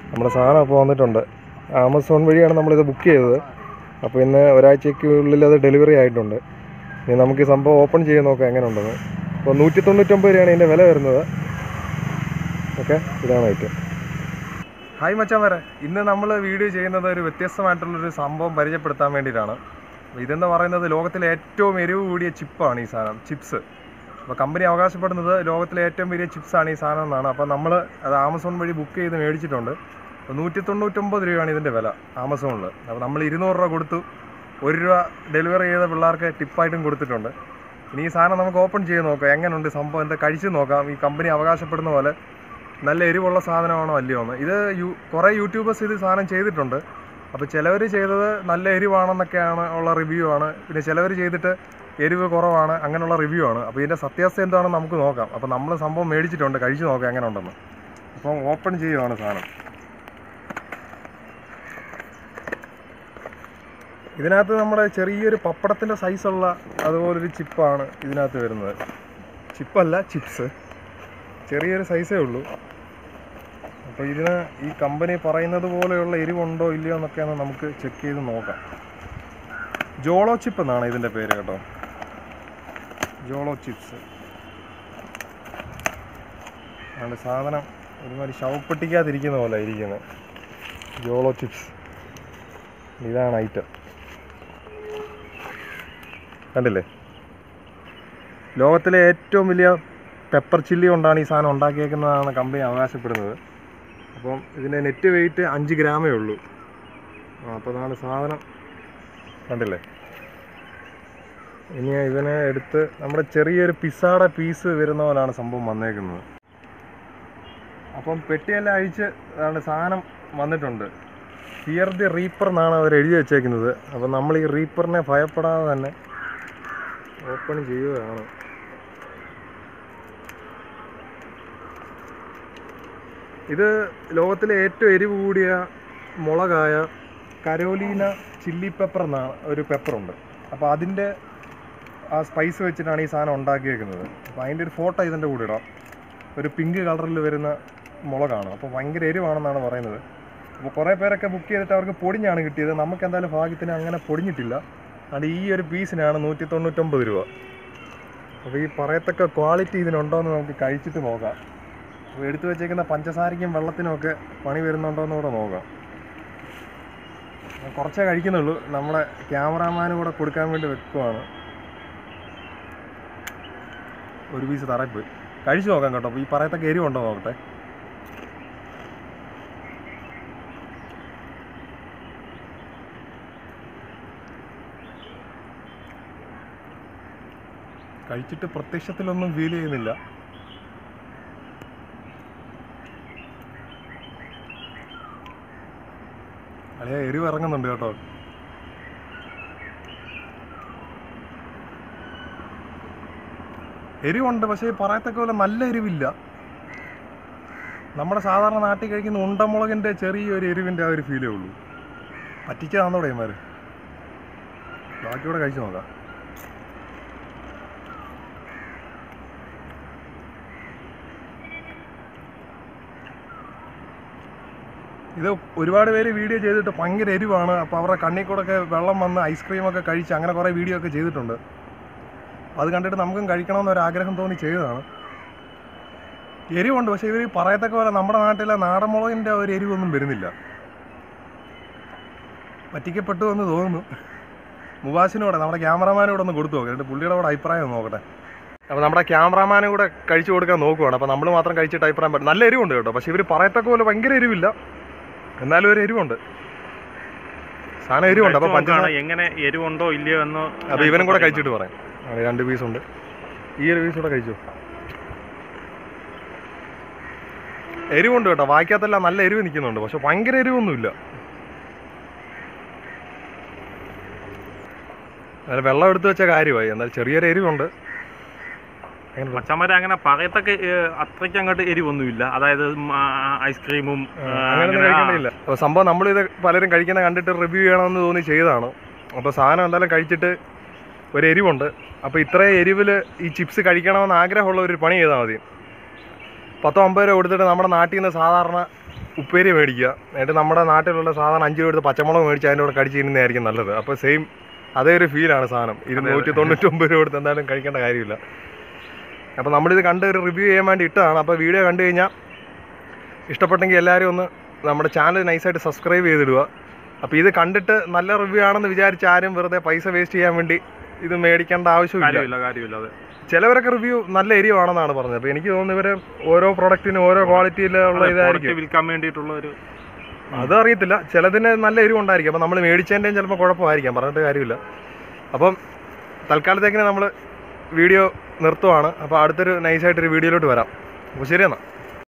നമ്മുടെ സാധനം അപ്പോൾ വന്നിട്ടുണ്ട്. ആമസോൺ വഴിയാണ് നമ്മളിത് ബുക്ക് ചെയ്തത്. അപ്പോൾ ഇന്ന് ഒരാഴ്ചയ്ക്കുള്ളിൽ അത് ഡെലിവറി ആയിട്ടുണ്ട്. ഇനി നമുക്ക് ഈ സംഭവം ഓപ്പൺ ചെയ്ത് നോക്കാം എങ്ങനെ ഉണ്ടെന്ന്. അപ്പോൾ 199 രൂപയാണ് ഇതിൻ്റെ വില വരുന്നത്. ഓക്കെ, ഇതാണ് ഐറ്റം. ഹായ് മച്ചാന്മാരെ, ഇന്ന് നമ്മൾ വീഡിയോ ചെയ്യുന്നത് ഒരു വ്യത്യസ്തമായിട്ടുള്ളൊരു സംഭവം പരിചയപ്പെടുത്താൻ വേണ്ടിയിട്ടാണ്. ഇതെന്ന് പറയുന്നത് ലോകത്തിലെ ഏറ്റവും എരിവ് കൂടിയ ചിപ്പാണ് ഈ സാധനം, ചിപ്സ്. അപ്പോൾ കമ്പനി അവകാശപ്പെടുന്നത് ലോകത്തിലെ ഏറ്റവും വലിയ ചിപ്സാണ് ഈ സാധനം എന്നാണ്. അപ്പോൾ നമ്മൾ അത് ആമസോൺ വഴി ബുക്ക് ചെയ്ത് മേടിച്ചിട്ടുണ്ട്. അപ്പോൾ 199 രൂപയാണ് ഇതിൻ്റെ വില ആമസോണിൽ. അപ്പോൾ നമ്മൾ 200 രൂപ കൊടുത്തു, 1 രൂപ ഡെലിവറി ചെയ്ത പിള്ളേർക്ക് ടിപ്പായിട്ടും കൊടുത്തിട്ടുണ്ട്. ഇനി ഈ സാധനം നമുക്ക് ഓപ്പൺ ചെയ്ത് നോക്കാം എങ്ങനെയുണ്ട് സംഭവം, എന്താ കഴിച്ച് നോക്കാം. ഈ കമ്പനി അവകാശപ്പെടുന്ന പോലെ നല്ല എരിവുള്ള സാധനമാണോ അല്ലയോ എന്ന്. ഇത് കുറേ യൂട്യൂബേഴ്സ് ഇത് സാധനം ചെയ്തിട്ടുണ്ട്. അപ്പോൾ ചിലവർ ചെയ്തത് നല്ല എരിവാണെന്നൊക്കെയാണ് ഉള്ള റിവ്യൂ ആണ്. പിന്നെ ചിലവർ ചെയ്തിട്ട് എരിവ് കുറവാണ്, അങ്ങനെയുള്ള റിവ്യൂ ആണ്. അപ്പോൾ ഇതിൻ്റെ സത്യാവസ്ഥ എന്താണെന്ന് നമുക്ക് നോക്കാം. അപ്പോൾ നമ്മൾ സംഭവം മേടിച്ചിട്ടുണ്ട്, കഴിച്ച് നോക്കാം എങ്ങനെ ഉണ്ടെന്ന്. അപ്പം ഓപ്പൺ ചെയ്യുവാണ് സാധനം. ഇതിനകത്ത് നമ്മുടെ ചെറിയൊരു പപ്പടത്തിൻ്റെ സൈസുള്ള അതുപോലൊരു ചിപ്പാണ് ഇതിനകത്ത് വരുന്നത്. ചിപ്പല്ല, ചിപ്സ്. ചെറിയൊരു സൈസേ ഉള്ളൂ. അപ്പോൾ ഇതിന് ഈ കമ്പനി പറയുന്നത് പോലെയുള്ള എരിവുണ്ടോ ഇല്ലയോ എന്നൊക്കെയാണ് നമുക്ക് ചെക്ക് ചെയ്ത് നോക്കാം. ജോളോ ചിപ്പ് എന്നാണ് ഇതിൻ്റെ പേര് കേട്ടോ, ജോളോ ചിപ്സ്. അതുകൊണ്ട് സാധനം ഒരുമാതിരി ശവപ്പെട്ടിക്കാതിരിക്കുന്ന പോലെ ഇരിക്കുന്നത്. ജോളോ ചിപ്സ്, ഇതാണ് ഐറ്റം. കണ്ടില്ലേ, ലോകത്തിലെ ഏറ്റവും വലിയ പെപ്പർ ചില്ലി കൊണ്ടാണ് ഈ സാധനം ഉണ്ടാക്കിയേക്കുന്നതാണ് കമ്പനി അവകാശപ്പെടുന്നത്. അപ്പം ഇതിൻ്റെ നെറ്റ് വെയിറ്റ് 5 ഗ്രാമേ ഉള്ളൂ. അപ്പോൾ അതാണ് സാധനം, കണ്ടില്ലേ. ഇനി ഇതിനെ എടുത്ത് നമ്മുടെ ചെറിയൊരു പിസ്സയുടെ പീസ് വരുന്ന പോലെയാണ് സംഭവം വന്നേക്കുന്നത്. അപ്പം പെട്ടിയെല്ലാം അഴിച്ച് അതാണ് സാധനം വന്നിട്ടുണ്ട്. ഫിയർ ദി റീപ്പർ എന്നാണ് അവർ എഴുതി വെച്ചേക്കുന്നത്. അപ്പം നമ്മൾ ഈ റീപ്പറിനെ ഭയപ്പെടാതെ തന്നെ ഓപ്പൺ ചെയ്യുകയാണ്. ഇത് ലോകത്തിലെ ഏറ്റവും എരിവ് കൂടിയ മുളകായ കരോലീന ചില്ലി പെപ്പർ എന്നാണ് ഒരു പെപ്പറുണ്ട്. അപ്പോൾ അതിൻ്റെ ആ സ്പൈസ് വെച്ചിട്ടാണ് ഈ സാധനം ഉണ്ടാക്കിയേക്കുന്നത്. അപ്പോൾ അതിൻ്റെ ഒരു ഫോട്ടോ ഇതിൻ്റെ കൂടെ ഇടാം. ഒരു പിങ്ക് കളറിൽ വരുന്ന മുളകാണ്. അപ്പോൾ ഭയങ്കര എരിവാണെന്നാണ് പറയുന്നത്. അപ്പോൾ കുറേ പേരൊക്കെ ബുക്ക് ചെയ്തിട്ട് അവർക്ക് പൊടിഞ്ഞാണ് കിട്ടിയത്. നമുക്ക് എന്തായാലും ഭാഗ്യത്തിന് അങ്ങനെ പൊടിഞ്ഞിട്ടില്ല. അത് ഈ ഒരു പീസിനാണ് 199 രൂപ. അപ്പോൾ ഈ പറയത്തക്ക ക്വാളിറ്റി ഇതിനുണ്ടോ എന്ന് നമുക്ക് കഴിച്ചിട്ട് നോക്കാം. അപ്പോൾ എടുത്തു വെച്ചേക്കുന്ന പഞ്ചസാരയ്ക്കും വെള്ളത്തിനുമൊക്കെ പണി വരുന്നുണ്ടോ എന്ന് കൂടെ നോക്കാം. കുറച്ചേ കഴിക്കുന്നുള്ളൂ, നമ്മുടെ ക്യാമറാമാന് കൂടെ കൊടുക്കാൻ വേണ്ടി വെക്കുവാണ്. ഒരു പീസ് തറയിൽ പോയി കഴിച്ചു നോക്കാം കേട്ടോ. അപ്പോൾ ഈ പറയത്തക്ക എരിവുണ്ടോ നോക്കട്ടെ. കഴിച്ചിട്ട് പ്രത്യക്ഷത്തിലൊന്നും ഫീൽ ചെയ്യുന്നില്ല. അളിയാ, എരിവ് ഇറങ്ങുന്നുണ്ട് കേട്ടോ. എരിവുണ്ട്, പക്ഷേ പറയത്തക്ക പോലെ നല്ല എരിവില്ല. നമ്മുടെ സാധാരണ നാട്ടിൽ കഴിക്കുന്ന ഉണ്ടമുളകിൻ്റെ ചെറിയൊരു എരിവിൻ്റെ ആ ഒരു ഫീലേ ഉള്ളൂ. പറ്റിച്ചതാണോടെ ഇമാർ. ബാക്കിയോടെ കഴിച്ചു നോക്കാം. ഇത് ഒരുപാട് പേര് വീഡിയോ ചെയ്തിട്ട് ഭയങ്കര എരിവാണ്, അപ്പോൾ അവരുടെ കണ്ണിൽ കൂടെയൊക്കെ വെള്ളം വന്ന് ഐസ്ക്രീമൊക്കെ കഴിച്ച് അങ്ങനെ കുറേ വീഡിയോ ഒക്കെ ചെയ്തിട്ടുണ്ട്. അത് കണ്ടിട്ട് നമുക്കും കഴിക്കണമെന്നൊരാഗ്രഹം തോന്നി ചെയ്തതാണ്. എരിവുണ്ട്, പക്ഷേ ഇവർ പറയത്തക്ക പോലെ നമ്മുടെ നാട്ടിലെ നാടൻ മുളകിൻ്റെ ഒരു എരിവൊന്നും വരുന്നില്ല. പറ്റിക്കപ്പെട്ടു എന്ന് തോന്നുന്നു. മുബാസിനോടെ നമ്മുടെ ക്യാമറാമാനോടെ ഒന്ന് കൊടുത്തു നോക്കാം, എന്നിട്ട് പുള്ളിയുടെ കൂടെ അഭിപ്രായം നോക്കട്ടെ. അപ്പോൾ നമ്മുടെ ക്യാമറാമാനും കൂടെ കഴിച്ചു കൊടുക്കാൻ നോക്കുവാണ്. അപ്പോൾ നമ്മൾ മാത്രം കഴിച്ചിട്ട് അഭിപ്രായം പറയും. നല്ല എരിവുണ്ട് കേട്ടോ, പക്ഷേ ഇവർ പറയത്തക്ക പോലെ ഭയങ്കര എരിവില്ല, എന്നാലും ഒരു എരിവുണ്ട്. സാധനം എരിവുണ്ട്. അപ്പോൾ പഞ്ചസാര എങ്ങനെ എരിവുണ്ടോ ഇല്ലയോ എന്നോ അപ്പോൾ ഇവനും കൂടെ കഴിച്ചിട്ട് പറയാം. 2 പീസുണ്ട്, ഈ ഒരു പീസ് കൂടെ കഴിച്ചു. എരിവുണ്ട് കേട്ടോ, വായിക്കാത്തല്ല നല്ല എരിവ് നിൽക്കുന്നുണ്ട്, പക്ഷെ ഭയങ്കര എരിവൊന്നുമില്ല. അതിൽ വെള്ളം എടുത്ത് വെച്ച കാര്യമായി, എന്നാൽ ചെറിയൊരു എരിവുണ്ട്. പച്ചമര അങ്ങനെ പറയത്തൊക്കെ അത്രയ്ക്ക് അങ്ങോട്ട് എരിവൊന്നുമില്ല. അതായത് ഐസ്ക്രീമും അങ്ങനെ കഴിക്കേണ്ടിയില്ല. അപ്പോൾ സംഭവം നമ്മളിത് പലരും കഴിക്കുന്ന കണ്ടിട്ട് റിവ്യൂ ചെയ്യണമെന്ന് തോന്നി ചെയ്തതാണ്. അപ്പോൾ സാധനം എന്തായാലും കഴിച്ചിട്ട് ഒരു എരിവുണ്ട്. അപ്പോൾ ഇത്രയും എരിവിൽ ഈ ചിപ്സ് കഴിക്കണമെന്ന് ആഗ്രഹമുള്ള ഒരു പണി ചെയ്താൽ മതി. 10-50 രൂപ കൊടുത്തിട്ട് നമ്മുടെ നാട്ടിൽ നിന്ന് സാധാരണ ഉപ്പേരി മേടിക്കുക, എന്നിട്ട് നമ്മുടെ നാട്ടിലുള്ള സാധാരണ 5 രൂപ എടുത്ത് പച്ചമുളക് മേടിച്ച് അതിൻ്റെ കൂടെ കടിച്ച് തിന്നുന്നതായിരിക്കും നല്ലത്. അപ്പോൾ സെയിം അതേ ഒരു ഫീലാണ് സാധനം. 199 രൂപ എടുത്ത് എന്തായാലും കഴിക്കേണ്ട കാര്യമില്ല. അപ്പോൾ നമ്മളിത് കണ്ട് ഒരു റിവ്യൂ ചെയ്യാൻ വേണ്ടി ഇട്ടതാണ്. അപ്പോൾ വീഡിയോ കണ്ടു കഴിഞ്ഞാൽ ഇഷ്ടപ്പെട്ടെങ്കിൽ എല്ലാവരും ഒന്ന് നമ്മുടെ ചാനൽ നൈസായിട്ട് സബ്സ്ക്രൈബ് ചെയ്തിടുക. അപ്പോൾ ഇത് കണ്ടിട്ട് നല്ല റിവ്യൂ ആണെന്ന് വിചാരിച്ച് ആരും വെറുതെ പൈസ വേസ്റ്റ് ചെയ്യാൻ വേണ്ടി ഇത് മേടിക്കേണ്ട ആവശ്യമില്ല. ചിലവരൊക്കെ റിവ്യൂ നല്ല എരിവാണെന്നാണ് പറഞ്ഞത്. അപ്പോൾ എനിക്ക് തോന്നുന്നു ഇവർ ഓരോ പ്രൊഡക്റ്റിനും ഓരോ ക്വാളിറ്റിയിലുള്ള ഇതായിരിക്കും വിൽക്കാൻ വേണ്ടിയിട്ടുള്ള ഒരു അതറിയത്തില്ല. ചിലതിന് നല്ല എരിവുണ്ടായിരിക്കും. അപ്പോൾ നമ്മൾ മേടിച്ചതിൻ്റെയും ചിലപ്പോൾ കുഴപ്പമായിരിക്കാം, പറഞ്ഞിട്ട് കാര്യമില്ല. അപ്പം തൽക്കാലത്തേക്കിന് നമ്മൾ വീഡിയോ നിർത്തുവാണ്. അപ്പോൾ അടുത്തൊരു നൈസായിട്ടൊരു വീഡിയോയിലോട്ട് വരാം. അപ്പോൾ ശരിയെന്നാ.